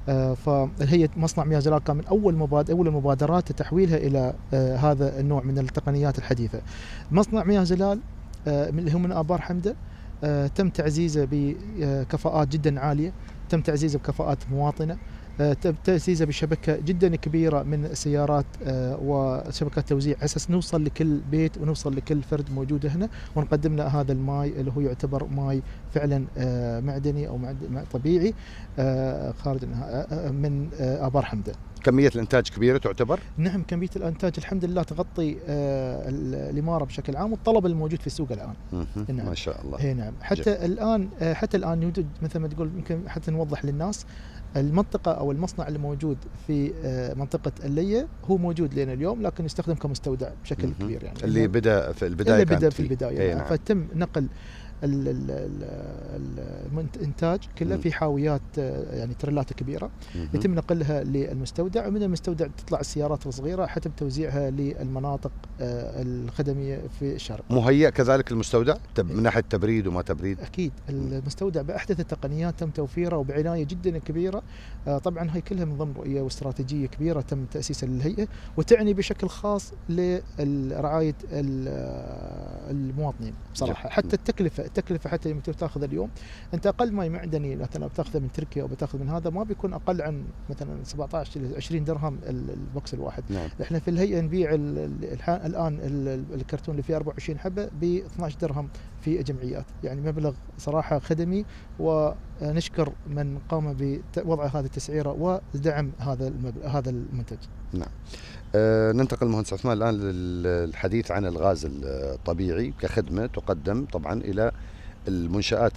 فهي مصنع مياه زلال كان من أول مبادر أول المبادرات تحويلها إلى هذا النوع من التقنيات الحديثة. مصنع مياه زلال اللي هو من آبار حمدة تم تعزيزه بكفاءات جدا عالية، تم تعزيزه بكفاءات مواطنة، تم تأسيسه بشبكة جدا كبيرة من السيارات وشبكات توزيع على أساس نوصل لكل بيت ونوصل لكل فرد موجود هنا ونقدم له هذا الماء اللي هو يعتبر ماء فعلا معدني أو طبيعي خارج من آبار حمدة. كمية الإنتاج كبيرة تعتبر؟ نعم، كمية الإنتاج الحمد لله تغطي الإمارة بشكل عام والطلب الموجود في السوق الآن. نعم. ما شاء الله. هي نعم. حتى جل. الآن حتى الآن يوجد مثل ما تقول، يمكن حتى نوضح للناس المنطقة أو المصنع اللي موجود في منطقة اللية هو موجود لنا اليوم، لكن يستخدم كمستودع بشكل مم. كبير يعني. اللي بدأ في البداية اللي بدأ في البداية. نعم. فتم نقل الانتاج كله في حاويات يعني تريلات كبيره يتم نقلها للمستودع، ومن المستودع تطلع السيارات الصغيره حتى توزيعها للمناطق الخدميه في الشرق. مهيئ كذلك المستودع من ناحيه تبريد وما تبريد؟ اكيد المستودع باحدث التقنيات تم توفيره وبعنايه جدا كبيره. طبعا هي كلها من ضمن رؤيه واستراتيجيه كبيره تم تاسيسها للهيئه، وتعني بشكل خاص لرعايه المواطنين بصراحه. حتى التكلفه التكلفه حتى لما تاخذ اليوم انت اقل ماء معدني مثلا بتاخذه من تركيا او بتاخذ من هذا ما بيكون اقل عن مثلا سبعة عشر إلى عشرين درهم البوكس الواحد. نعم. احنا في الهيئه نبيع الان الكرتون اللي فيه أربعة وعشرين حبه ب اثني عشر درهم في جمعيات، يعني مبلغ صراحه خدمي، ونشكر من قام بوضع هذه التسعيره ودعم هذا هذا المنتج. نعم. أه ننتقل مهندس عثمان الآن للحديث عن الغاز الطبيعي كخدمة تقدم طبعا إلى المنشآت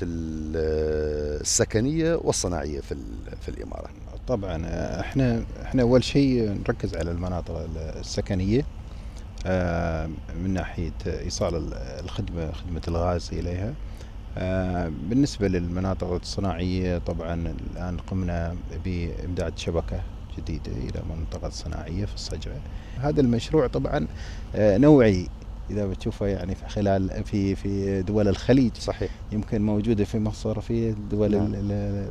السكنية والصناعية في في الإمارة. طبعا احنا احنا أول شيء نركز على المناطق السكنية أه من ناحية إيصال الخدمة خدمة الغاز إليها. أه بالنسبة للمناطق الصناعية طبعا الآن قمنا بإمداد شبكة جديدة إلى منطقة صناعية في الصجعة. هذا المشروع طبعا نوعي إذا بتشوفه يعني في خلال في في دول الخليج. صحيح. يمكن موجودة في مصر في دول نعم.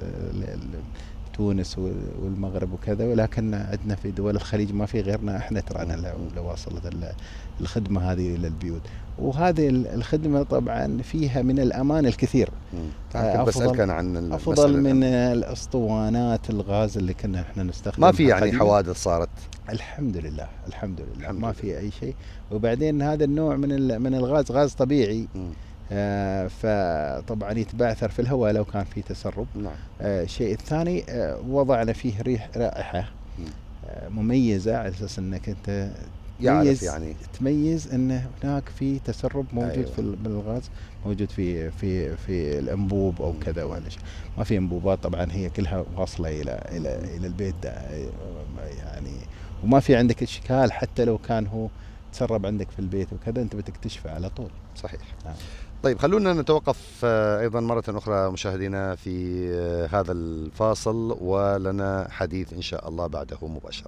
تونس والمغرب وكذا، ولكن عندنا في دول الخليج ما في غيرنا احنا ترانا لو وصلت الخدمة هذه إلى البيوت. وهذه الخدمة طبعا فيها من الأمان الكثير. بسألك أنا عن أفضل من الأسطوانات الغاز اللي كنا احنا نستخدمها. ما في يعني حوادث صارت؟ الحمد لله الحمد لله الحمد ما لله. في أي شيء. وبعدين هذا النوع من من الغاز غاز طبيعي. م. آه فطبعا يتبعثر في الهواء لو كان في تسرب. نعم. آه الشيء الثاني آه وضعنا فيه ريح رائحة آه مميزة على أساس أنك أنت يعرف يعني تميز ان هناك في تسرب موجود أيوة. في الغاز موجود في في في الانبوب او كذا ولا شيء. ما في انبوبات طبعا، هي كلها واصله الى الى الى البيت ده يعني، وما في عندك اشكال حتى لو كان هو تسرب عندك في البيت وكذا انت بتكتشفه على طول. صحيح. نعم. طيب خلونا نتوقف أيضا مرة أخرى مشاهدينا في هذا الفاصل، ولنا حديث إن شاء الله بعده مباشرة.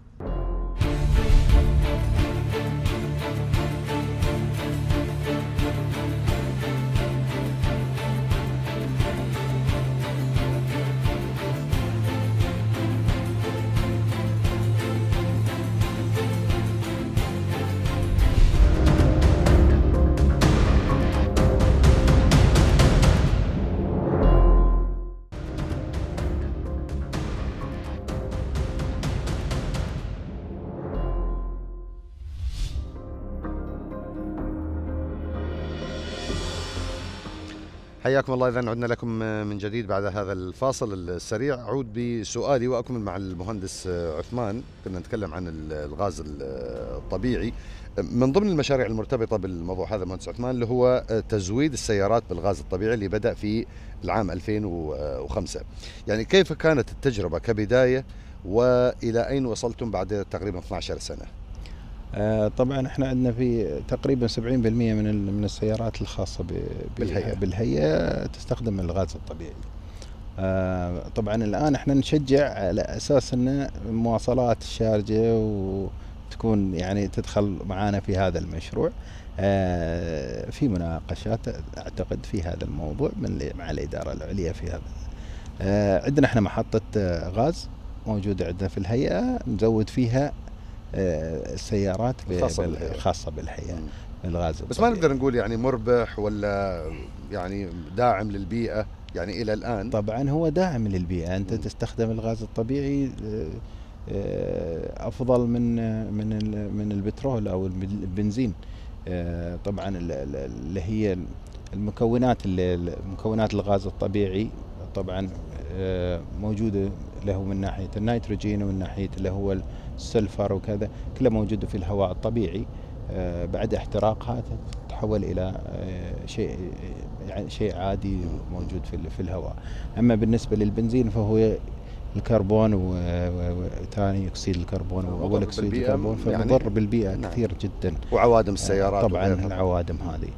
حياكم الله. إذن عدنا لكم من جديد بعد هذا الفاصل السريع. أعود بسؤالي وأكمل مع المهندس عثمان. كنا نتكلم عن الغاز الطبيعي من ضمن المشاريع المرتبطة بالموضوع هذا مهندس عثمان، اللي هو تزويد السيارات بالغاز الطبيعي اللي بدأ في العام ألفين وخمسة. يعني كيف كانت التجربة كبداية وإلى أين وصلتم بعد تقريبا اثنتي عشرة سنة؟ آه طبعا احنا عندنا في تقريبا سبعين بالمئة من من السيارات الخاصه بالهيئه بالهيئه تستخدم الغاز الطبيعي. آه طبعا الان احنا نشجع على اساس ان مواصلات الشارجه وتكون يعني تدخل معانا في هذا المشروع. آه في مناقشات اعتقد في هذا الموضوع من مع الاداره العليا في هذا. آه عندنا احنا محطه غاز موجوده عندنا في الهيئه، نزود فيها السيارات الخاصة بالهيئة الغاز. بس ما نقدر نقول يعني مربح ولا يعني داعم للبيئة يعني إلى الآن. طبعا هو داعم للبيئة، أنت م. تستخدم الغاز الطبيعي أفضل من من من البترول أو البنزين. طبعا اللي هي المكونات اللي مكونات الغاز الطبيعي طبعا موجودة له من ناحية النيتروجين ومن ناحية اللي هو السلفر وكذا، كلها موجودة في الهواء الطبيعي. بعد احتراقها تتحول إلى شيء يعني شيء عادي موجود في في الهواء. أما بالنسبة للبنزين فهو الكربون وثاني أكسيد الكربون وأول أكسيد الكربون، فمضر يعني بالبيئة نعم. كثير جدا، وعوادم السيارات طبعا العوادم هذه.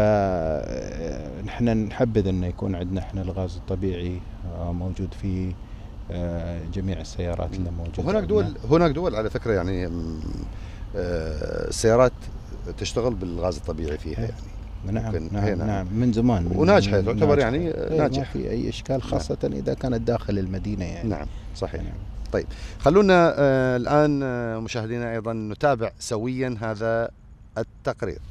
فنحن نحبذ أن يكون عندنا احنا الغاز الطبيعي موجود في جميع السيارات اللي موجودة. وهناك دول هناك دول على فكرة يعني السيارات تشتغل بالغاز الطبيعي فيها يعني. نعم نعم, نعم من زمان من وناجحة تعتبر يعني ناجحة، ما في أي إشكال خاصة نعم. إذا كانت داخل المدينة يعني. نعم صحيح. نعم. طيب خلونا آه الآن آه مشاهدينا أيضا نتابع سويا هذا التقرير.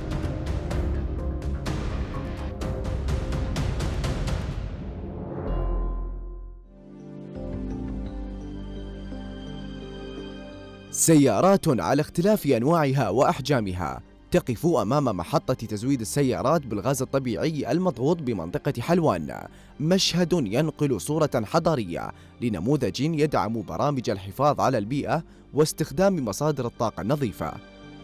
سيارات على اختلاف أنواعها وأحجامها تقف أمام محطة تزويد السيارات بالغاز الطبيعي المضغوط بمنطقة حلوان، مشهد ينقل صورة حضارية لنموذج يدعم برامج الحفاظ على البيئة واستخدام مصادر الطاقة النظيفة.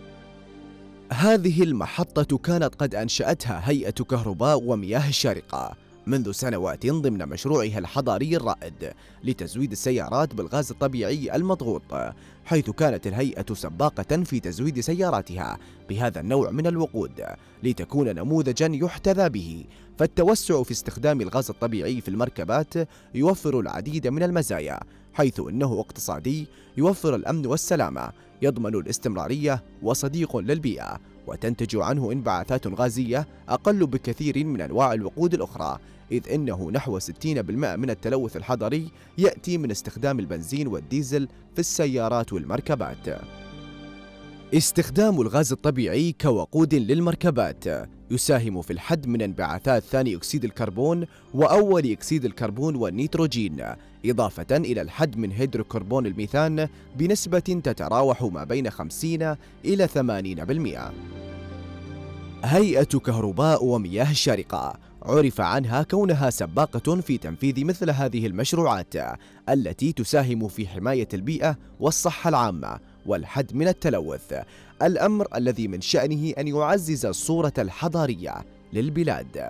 هذه المحطة كانت قد أنشأتها هيئة كهرباء ومياه الشارقة منذ سنوات ضمن مشروعها الحضاري الرائد لتزويد السيارات بالغاز الطبيعي المضغوط، حيث كانت الهيئة سباقة في تزويد سياراتها بهذا النوع من الوقود لتكون نموذجا يحتذى به. فالتوسع في استخدام الغاز الطبيعي في المركبات يوفر العديد من المزايا، حيث أنه اقتصادي، يوفر الأمن والسلامة، يضمن الاستمرارية، وصديق للبيئة، وتنتج عنه انبعاثات غازية أقل بكثير من أنواع الوقود الأخرى، إذ إنه نحو ستين بالمئة من التلوث الحضري يأتي من استخدام البنزين والديزل في السيارات والمركبات. استخدام الغاز الطبيعي كوقود للمركبات يساهم في الحد من انبعاثات ثاني أكسيد الكربون وأول أكسيد الكربون والنيتروجين، إضافة إلى الحد من هيدروكربون الميثان بنسبة تتراوح ما بين خمسين إلى ثمانين بالمئة. هيئة كهرباء ومياه الشارقة عرف عنها كونها سباقة في تنفيذ مثل هذه المشروعات التي تساهم في حماية البيئة والصحة العامة والحد من التلوث، الأمر الذي من شأنه أن يعزز الصورة الحضارية للبلاد.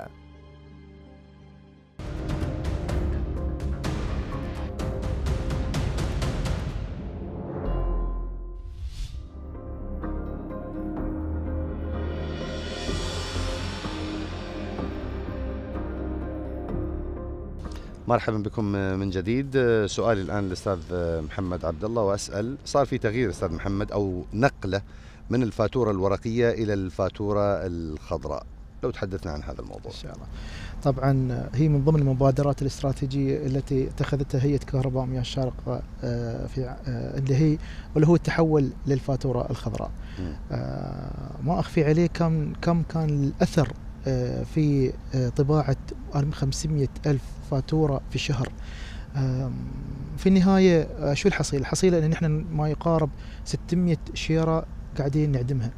مرحبا بكم من جديد. سؤالي الآن للأستاذ محمد عبد الله، وأسأل: صار في تغيير أستاذ محمد أو نقلة من الفاتورة الورقية إلى الفاتورة الخضراء، لو تحدثنا عن هذا الموضوع. إن شاء الله. طبعا هي من ضمن المبادرات الاستراتيجية التي اتخذتها هيئة كهرباء مياه الشارقة في اللي هي واللي هو التحول للفاتورة الخضراء. ما أخفي عليه كم كم كان الأثر في طباعة خمسمئة ألف فاتورة في الشهر. في النهاية شو الحصيلة؟ الحصيلة أن نحن ما يقارب ستمئة شيرة قاعدين نعدمها.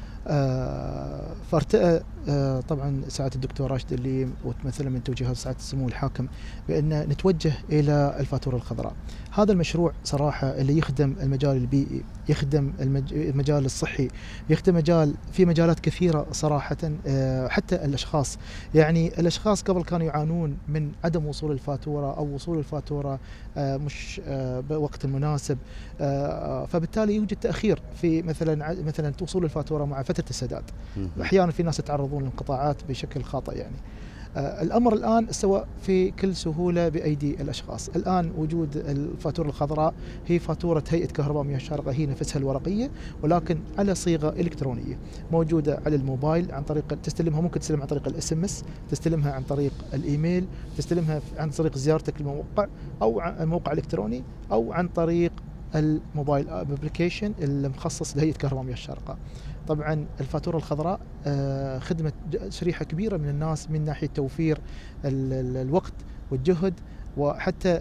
فارتأى طبعا سعادة الدكتور راشد اللي وتمثل من توجيهات سعادة السمو الحاكم بأن نتوجه إلى الفاتورة الخضراء. هذا المشروع صراحة اللي يخدم المجال البيئي، يخدم المجال الصحي، يخدم مجال في مجالات كثيرة صراحة. حتى الأشخاص، يعني الأشخاص قبل كانوا يعانون من عدم وصول الفاتورة أو وصول الفاتورة مش بوقت المناسب، فبالتالي يوجد تأخير في مثلا مثلا توصول الفاتورة مع فترة السداد. أحيانا في ناس يتعرضون للانقطاعات بشكل خاطئ. يعني آه الأمر الآن استوى في كل سهولة بأيدي الأشخاص. الآن وجود الفاتورة الخضراء هي فاتورة هيئة كهرباء مياه الشارقة، هي نفسها الورقية ولكن على صيغة إلكترونية موجودة على الموبايل، عن طريق تستلمها، ممكن تستلمها عن طريق الاس ام اس، تستلمها عن طريق الإيميل، تستلمها عن طريق زيارتك للموقع أو عن موقع إلكتروني أو عن طريق الموبايل ابلكيشن المخصص لهيئة كهرباء مياه الشارقة. طبعا الفاتورة الخضراء خدمت شريحة كبيرة من الناس من ناحية توفير الوقت والجهد، وحتى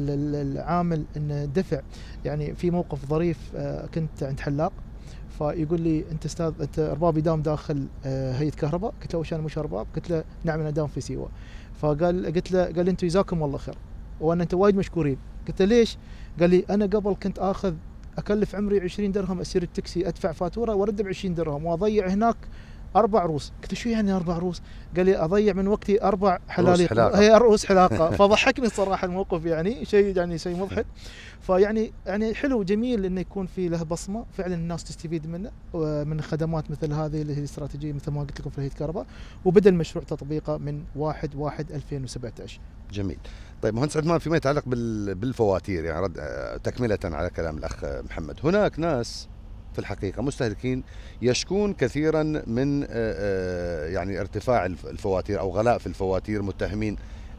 العامل ان دفع. يعني في موقف ظريف، كنت عند حلاق فيقول لي: انت استاذ انت اربابي دام داخل هيئة كهرباء؟ قلت له: وش انا مش ارباب؟ قلت له: نعم انا دام في سيوة. فقال قلت له قال لي: انتم جزاكم الله خير وانا انتم وايد مشكورين. قلت له: ليش؟ قال لي: انا قبل كنت اخذ اكلف عمري عشرين درهم اسير التاكسي ادفع فاتوره وارد ب عشرين درهم واضيع هناك اربع روس. قلت: شو يعني اربع روس؟ قال لي: اضيع من وقتي اربع حلاليق، هي رؤوس حلاقه. فضحكني الصراحه الموقف، يعني شيء يعني شيء مضحك. فيعني يعني حلو جميل انه يكون في له بصمه فعلا الناس تستفيد منه من خدمات مثل هذه اللي هي الاستراتيجيه مثل ما قلت لكم في هيئه كهرباء، وبدا المشروع تطبيقه من واحد واحد ألفين وسبعة عشر. جميل. طيب مهندس عثمان، فيما يتعلق بالفواتير، يعني رد تكملة على كلام الأخ محمد، هناك ناس في الحقيقة مستهلكين يشكون كثيرا من يعني ارتفاع الفواتير أو غلاء في الفواتير، متهمين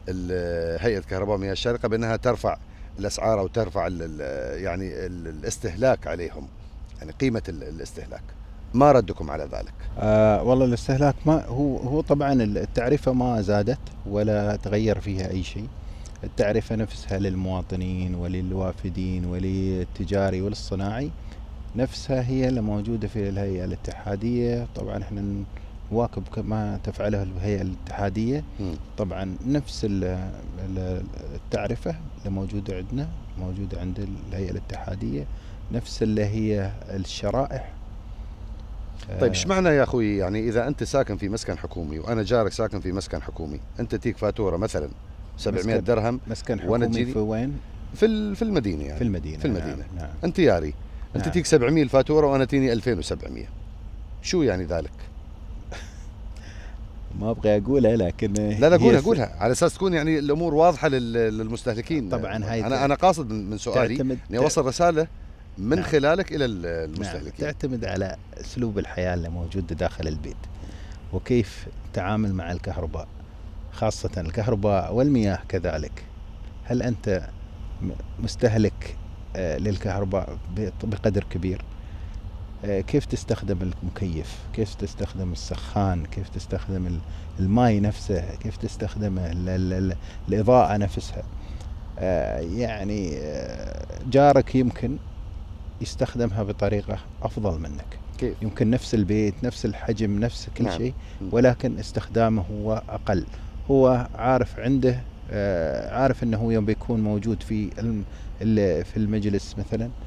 هيئة كهرباء مياه الشارقة بأنها ترفع الأسعار أو ترفع يعني الاستهلاك عليهم، يعني قيمة الاستهلاك. ما ردكم على ذلك؟ آه والله الاستهلاك ما هو هو طبعا التعرفة ما زادت ولا تغير فيها أي شيء. التعرفة نفسها للمواطنين وللوافدين وللتجاري وللصناعي نفسها هي اللي موجودة في الهيئة الاتحادية. طبعا احنا نواكب ما تفعله الهيئة الاتحادية. طبعا نفس التعرفة اللي موجودة عندنا موجودة عند الهيئة الاتحادية، نفس اللي هي الشرائح. طيب ايش معنى يا اخوي، يعني اذا انت ساكن في مسكن حكومي وانا جارك ساكن في مسكن حكومي، انت تجيك فاتوره مثلا سبعمئة درهم، مسكن حكومي في وين؟ في في المدينه، يعني في المدينه في المدينه نعم. نعم. انت ياري انت نعم. تجيك سبعمئة الفاتوره وانا تجيني ألفين وسبعمئة، شو يعني ذلك؟ ما ابغى اقولها لكن لا لا قولها قولها على اساس تكون يعني الامور واضحه للمستهلكين. طبعا هاي انا انا قاصد من سؤالي اني اوصل رساله من نعم. خلالك الى المستهلكين. نعم. تعتمد على اسلوب الحياه اللي موجود داخل البيت وكيف تعامل مع الكهرباء، خاصه الكهرباء والمياه كذلك. هل انت مستهلك للكهرباء بقدر كبير؟ كيف تستخدم المكيف، كيف تستخدم السخان، كيف تستخدم الماء نفسه، كيف تستخدم ال ال ال الإضاءة نفسها. يعني جارك يمكن يستخدمها بطريقة أفضل منك، كيف؟ يمكن نفس البيت نفس الحجم نفس كل نعم. شيء، ولكن استخدامه هو أقل. هو عارف عنده عارف أنه يوم بيكون موجود في في المجلس مثلا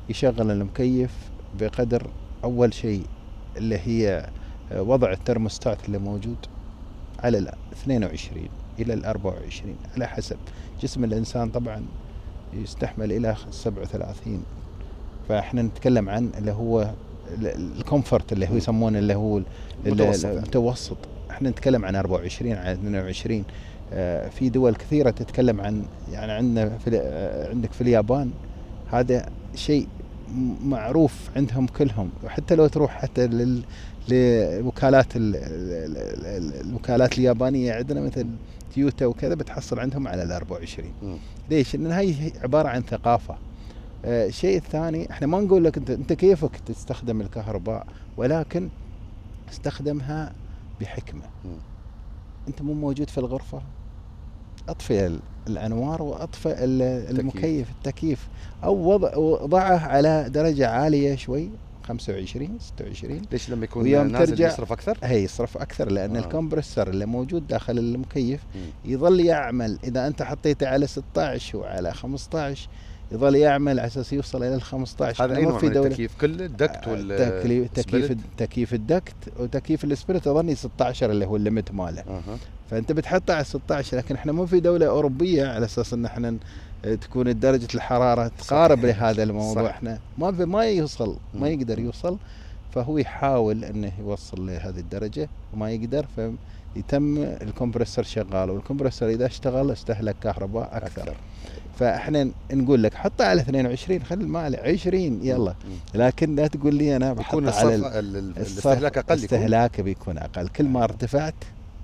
يشغل المكيف بقدر أول شيء اللي هي وضع الترموستات اللي موجود على ال اثنين وعشرين إلى ال أربعة وعشرين على حسب جسم الإنسان، طبعا يستحمل إلى سبعة وثلاثين، فإحنا نتكلم عن اللي هو الكومفورت اللي هو يسمونه اللي هو المتوسط, المتوسط. احنا نتكلم عن أربعة وعشرين على اثنين وعشرين. آه في دول كثيرة تتكلم عن، يعني عندنا في آه عندك في اليابان هذا شيء معروف عندهم كلهم، وحتى لو تروح حتى لل لوكالات الوكالات اليابانية عندنا مثل تويوتا وكذا بتحصل عندهم على ال أربعة وعشرين. ليش؟ لأن هاي عبارة عن ثقافة. آه الشيء الثاني احنا ما نقول لك انت انت كيفك تستخدم الكهرباء، ولكن استخدمها بحكمة. م. انت مو موجود في الغرفة، اطفئ الانوار واطفئ المكيف التكييف، او وضع وضعه على درجة عالية شوي خمسة وعشرين ستة وعشرين. ليش لما يكون نازل يصرف اكثر؟ هي يصرف اكثر لان آه. الكمبرسر اللي موجود داخل المكيف م. يظل يعمل. اذا انت حطيته على ستة عشر وعلى خمسة عشر يظل يعمل على اساس يوصل الى ال خمسة عشر. هذا اي نوع من التكييف؟ كل الدكت ولا تكييف تكييف الدكت وتكييف السبريت اظني ستة عشر اللي هو الليمت ماله. أه. فانت بتحطه على ستة عشر، لكن احنا مو في دوله اوروبيه على اساس ان احنا تكون درجه الحراره تقارب لهذا الموضوع. صح. احنا ما في ما يوصل ما يقدر يوصل، فهو يحاول انه يوصل لهذه الدرجه وما يقدر، فيتم الكمبرسر شغال، والكمبرسر اذا اشتغل استهلك كهرباء اكثر, أكثر. فاحنا نقول لك حطه على اثنين وعشرين، خلي المال عشرين يلا، لكن لا تقول لي انا بحطه على الاستهلاك اقل. الاستهلاك بيكون اقل كل ما ارتفعت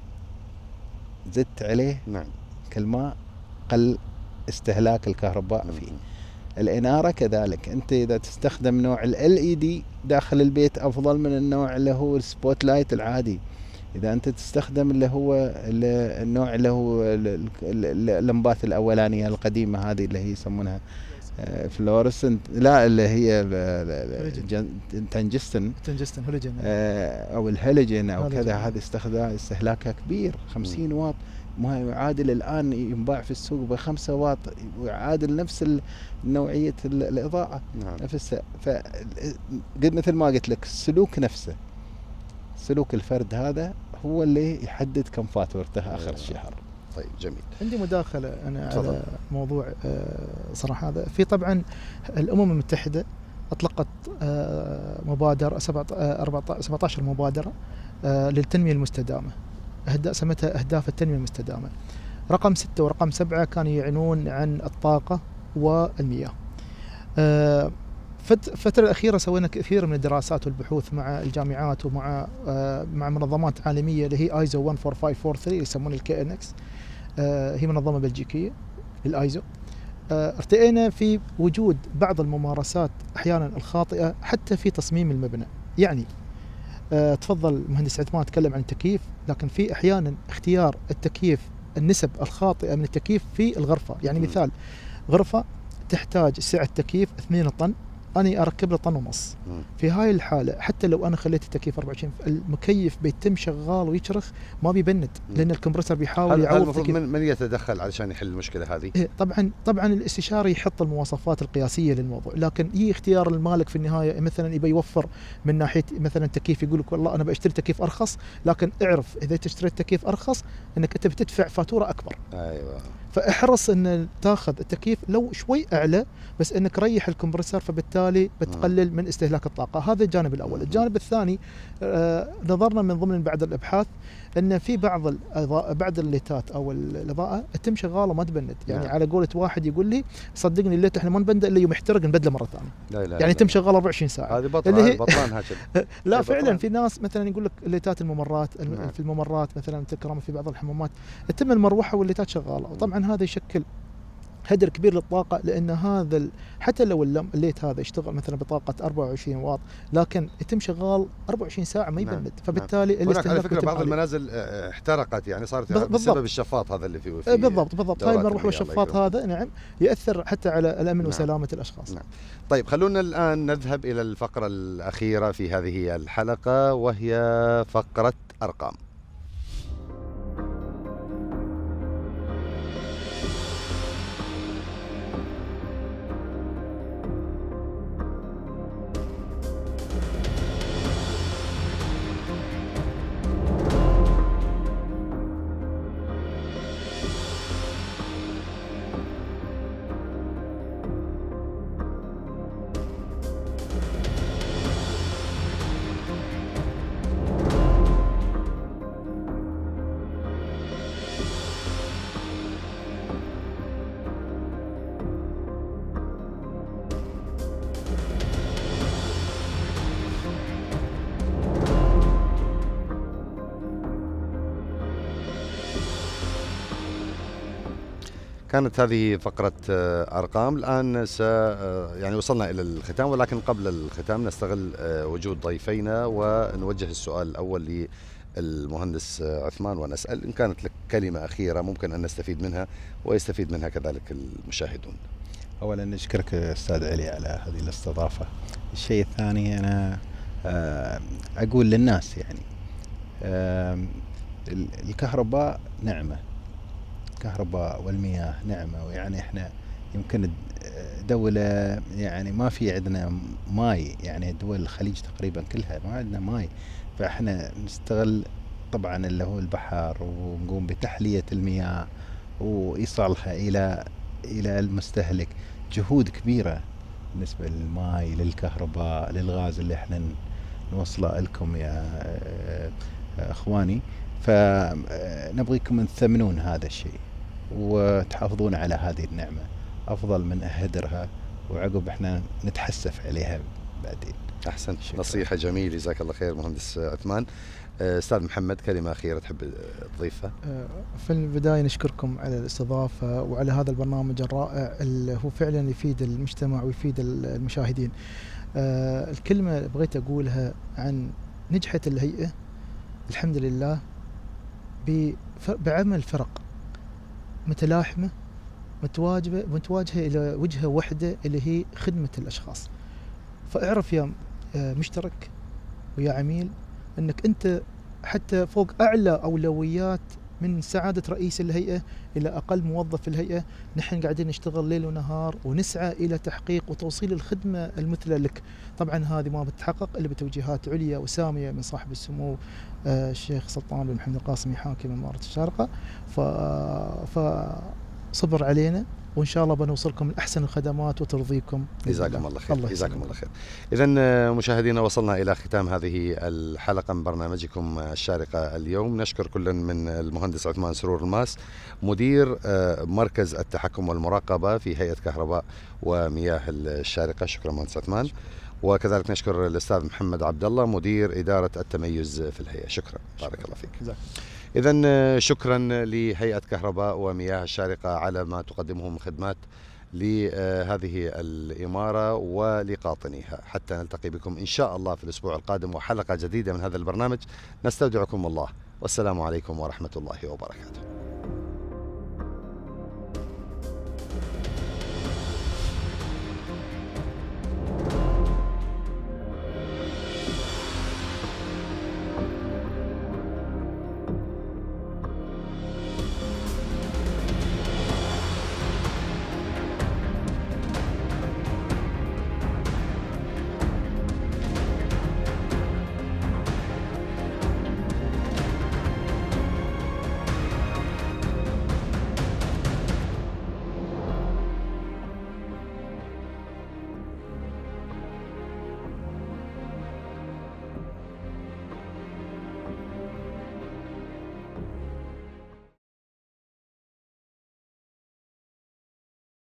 زدت عليه. نعم. كل ما قل استهلاك الكهرباء فيه. الاناره كذلك، انت اذا تستخدم نوع ال إي دي داخل البيت افضل من النوع اللي هو السبوت لايت العادي. اذا انت تستخدم اللي هو النوع اللي هو اللمبات الاولانيه القديمه هذه اللي هي يسمونها فلورسنت، لا اللي هي تنجستن تنجستن هولوجين او الهالوجين او كذا، هذه استخدام استهلاكها كبير خمسين واط، ما يعادل الان ينباع في السوق بخمسة واط، ويعادل نفس نوعيه الاضاءه. نعم. نفسها. فقد مثل ما قلت لك السلوك نفسه، سلوك الفرد هذا هو اللي يحدد كم فاتورته اخر الشهر. طيب جميل. عندي مداخله انا تفضل. على موضوع صراحه هذا. في طبعا الامم المتحده اطلقت مبادره سبعة عشر مبادره للتنميه المستدامه، سمتها اهداف التنميه المستدامه. رقم ستة ورقم سبعة كانوا يعنون عن الطاقه والمياه. الفترة الأخيرة سوينا كثير من الدراسات والبحوث مع الجامعات ومع مع منظمات عالمية اللي هي ايزو واحد أربعة خمسة أربعة ثلاثة اللي يسمونها الكي ان اكس، هي منظمة بلجيكية للايزو. ارتئينا في وجود بعض الممارسات أحيانا الخاطئة حتى في تصميم المبنى. يعني تفضل مهندس عثمان تكلم عن التكييف، لكن في أحيانا اختيار التكييف النسب الخاطئة من التكييف في الغرفة. يعني مثال غرفة تحتاج سعة تكييف اثنين طن، أنا أركب له طن ونص. في هاي الحالة حتى لو أنا خليت التكييف أربعة وعشرين المكيف بيتم شغال ويشرخ ما بيبند، لأن الكمبرسر بيحاول يعوض. المفروض من, من يتدخل علشان يحل المشكلة هذه؟ إيه طبعا طبعا الاستشاري يحط المواصفات القياسية للموضوع، لكن هي اختيار المالك في النهاية. مثلا يبي يوفر من ناحية مثلا تكييف، يقول لك والله أنا بشتري تكييف أرخص، لكن اعرف إذا تشتري تكييف أرخص أنك أنت بتدفع فاتورة أكبر. أيوة. فاحرص ان تاخذ التكييف لو شوي اعلى، بس انك ريح الكمبرسر، فبالتالي بتقلل من استهلاك الطاقه. هذا الجانب الاول. الجانب الثاني آه نظرنا من ضمن بعض الابحاث ان في بعض الاضاءه بعض الليتات او الاضاءه تتم شغاله ما تبند. يعني نعم. على قولة واحد يقول لي صدقني الليت احنا ما نبند الا يوم يحترق نبدله مره ثانيه. لا لا يعني تتم شغاله أربعة وعشرين ساعه. هذه بطلان بطلان هكذا. لا فعلا بطلان. في ناس مثلا يقول لك الليتات الممرات نعم. في الممرات مثلا تكرم في بعض الحمامات تتم المروحه والليتات شغاله، وطبعا هذا يشكل هدر كبير للطاقة، لأن هذا حتى لو الليت هذا يشتغل مثلا بطاقة أربعة وعشرين واط، لكن يتم شغال أربعة وعشرين ساعة ما يبند. نعم. فبالتالي نعم. هناك على فكرة بعض المنازل احترقت، يعني صارت بسبب الشفاط هذا اللي فيه. بالضبط بالضبط. هاي المروحة والشفاط هذا نعم يأثر حتى على الأمن نعم. وسلامة الأشخاص. نعم. طيب خلونا الآن نذهب إلى الفقرة الأخيرة في هذه الحلقة، وهي فقرة أرقام. كانت هذه فقرة أرقام. الآن س يعني وصلنا إلى الختام، ولكن قبل الختام نستغل وجود ضيفينا ونوجه السؤال الأول للمهندس عثمان، ونسأل إن كانت لك كلمة أخيرة ممكن أن نستفيد منها ويستفيد منها كذلك المشاهدون. أولا نشكرك أستاذ علي على هذه الاستضافة. الشيء الثاني أنا أقول للناس يعني الكهرباء نعمة، الكهرباء والمياه نعمة، ويعني احنا يمكن دولة يعني ما في عندنا ماي، يعني دول الخليج تقريبا كلها ما عندنا ماي، فاحنا نستغل طبعا اللي هو البحر ونقوم بتحلية المياه وإيصالها إلى إلى المستهلك. جهود كبيرة بالنسبة للماي، للكهرباء، للغاز اللي احنا نوصله لكم يا اخواني، فنبغيكم تثمنون هذا الشيء وتحافظون على هذه النعمة أفضل من هدرها وعقب احنا نتحسف عليها بعدين. أحسن، نصيحة جميلة، جزاك الله خير مهندس عثمان. أستاذ محمد كلمة أخيرة تحب تضيفها؟ في البداية نشكركم على الاستضافة وعلى هذا البرنامج الرائع اللي هو فعلا يفيد المجتمع ويفيد المشاهدين. الكلمة بغيت أقولها عن نجحت الهيئة الحمد لله بعمل فرق متلاحمة متواجبة متواجهة إلى وجهة واحدة اللي هي خدمة الأشخاص. فاعرف يا مشترك ويا عميل أنك أنت حتى فوق أعلى أولويات من سعادة رئيس الهيئة إلى أقل موظف في الهيئة، نحن قاعدين نشتغل ليل ونهار ونسعى إلى تحقيق وتوصيل الخدمة المثلى لك. طبعا هذه ما بتتحقق إلا بتوجيهات عليا وسامية من صاحب السمو الشيخ سلطان بن محمد القاسمي حاكم إمارة الشارقة. فصبر علينا وإن شاء الله بنوصلكم لأحسن الخدمات وترضيكم. جزاكم الله خير. جزاكم الله خير. إذن مشاهدينا وصلنا إلى ختام هذه الحلقة من برنامجكم الشارقة اليوم. نشكر كل من المهندس عثمان سرور الماس مدير مركز التحكم والمراقبة في هيئة كهرباء ومياه الشارقة. شكرا مهندس عثمان. وكذلك نشكر الأستاذ محمد عبد الله مدير إدارة التميز في الهيئة. شكرا، بارك الله فيك. إذن شكرا لهيئة كهرباء ومياه الشارقة على ما تقدمه من خدمات لهذه الإمارة ولقاطنيها. حتى نلتقي بكم إن شاء الله في الأسبوع القادم وحلقة جديدة من هذا البرنامج. نستودعكم الله والسلام عليكم ورحمة الله وبركاته.